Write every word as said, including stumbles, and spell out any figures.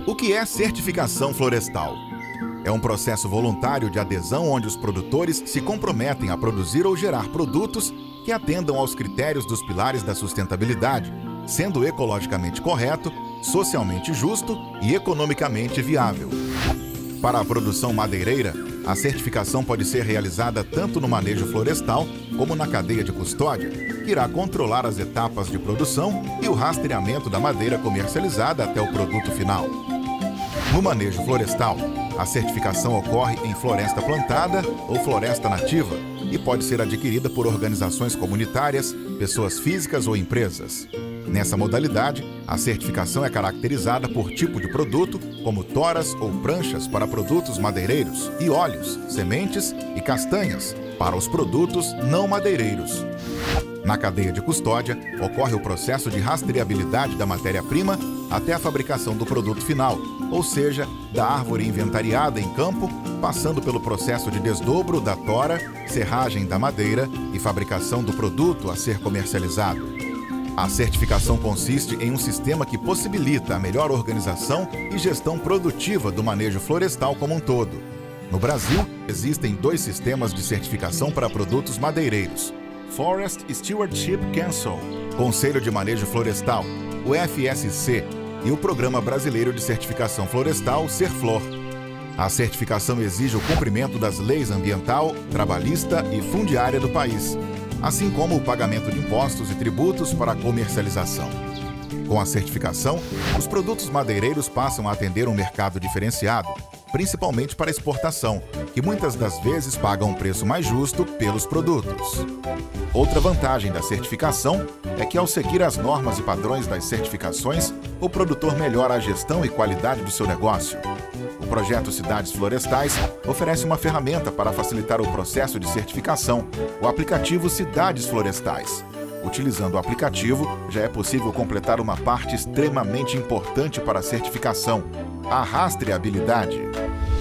O que é certificação florestal? É um processo voluntário de adesão onde os produtores se comprometem a produzir ou gerar produtos que atendam aos critérios dos pilares da sustentabilidade, sendo ecologicamente correto, socialmente justo e economicamente viável. Para a produção madeireira, a certificação pode ser realizada tanto no manejo florestal como na cadeia de custódia, que irá controlar as etapas de produção e o rastreamento da madeira comercializada até o produto final. No manejo florestal, a certificação ocorre em floresta plantada ou floresta nativa e pode ser adquirida por organizações comunitárias, pessoas físicas ou empresas. Nessa modalidade, a certificação é caracterizada por tipo de produto, como toras ou pranchas para produtos madeireiros, e óleos, sementes e castanhas para os produtos não madeireiros. Na cadeia de custódia, ocorre o processo de rastreabilidade da matéria-prima até a fabricação do produto final, ou seja, da árvore inventariada em campo, passando pelo processo de desdobro da tora, serragem da madeira e fabricação do produto a ser comercializado. A certificação consiste em um sistema que possibilita a melhor organização e gestão produtiva do manejo florestal como um todo. No Brasil, existem dois sistemas de certificação para produtos madeireiros: Forest Stewardship Council, Conselho de Manejo Florestal, o F S C, e o Programa Brasileiro de Certificação Florestal, Serflor. A certificação exige o cumprimento das leis ambiental, trabalhista e fundiária do país, assim como o pagamento de impostos e tributos para a comercialização. Com a certificação, os produtos madeireiros passam a atender um mercado diferenciado, principalmente para exportação, que muitas das vezes pagam um preço mais justo pelos produtos. Outra vantagem da certificação é que, ao seguir as normas e padrões das certificações, o produtor melhora a gestão e qualidade do seu negócio. O projeto Cidades Florestais oferece uma ferramenta para facilitar o processo de certificação, o aplicativo Cidades Florestais. Utilizando o aplicativo, já é possível completar uma parte extremamente importante para a certificação: a rastreabilidade.